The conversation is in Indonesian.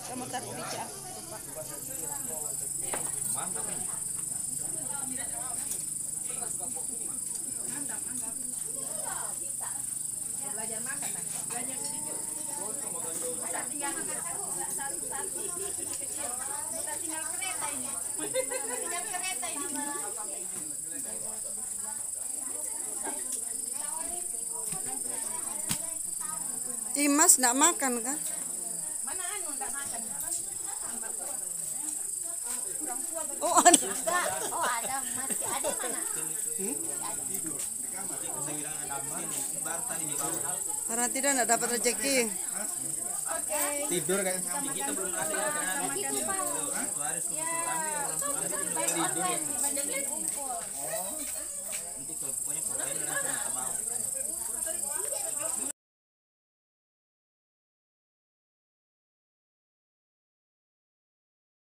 Kamu taruh di cak. Mantap ini. Belajar makan lah. Belajar sedikit. Tinggal makan satu-satu. Bukan tinggal kereta ini. Tinggal kereta ini. Imas nggak makan kan? Mana anu enggak makan? Oh ada. Oh ada, masih ada mana? Karena tidak nggak dapat rezeki. Tidur kan kita belum ada satu hari tidur. Nanti kalau pokoknya